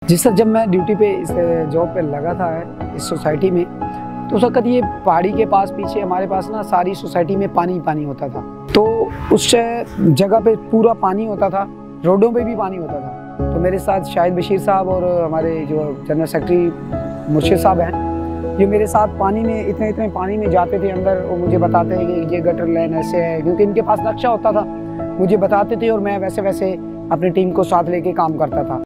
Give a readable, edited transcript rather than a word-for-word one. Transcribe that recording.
जिस सर जब मैं ड्यूटी पे इस जॉब पे लगा था इस सोसाइटी में, तो उस वक्त ये पहाड़ी के पास पीछे हमारे पास ना सारी सोसाइटी में पानी पानी होता था। तो उस जगह पे पूरा पानी होता था, रोडों पे भी पानी होता था। तो मेरे साथ शाहिद बशीर साहब और हमारे जो जनरल सेक्रेटरी मुर्शिद साहब हैं, ये मेरे साथ पानी में इतने पानी में जाते थे अंदर और मुझे बताते हैं कि ये गटर लाइन ऐसे है, क्योंकि इनके पास नक्शा होता था, मुझे बताते थे और मैं वैसे वैसे अपनी टीम को साथ लेके काम करता था।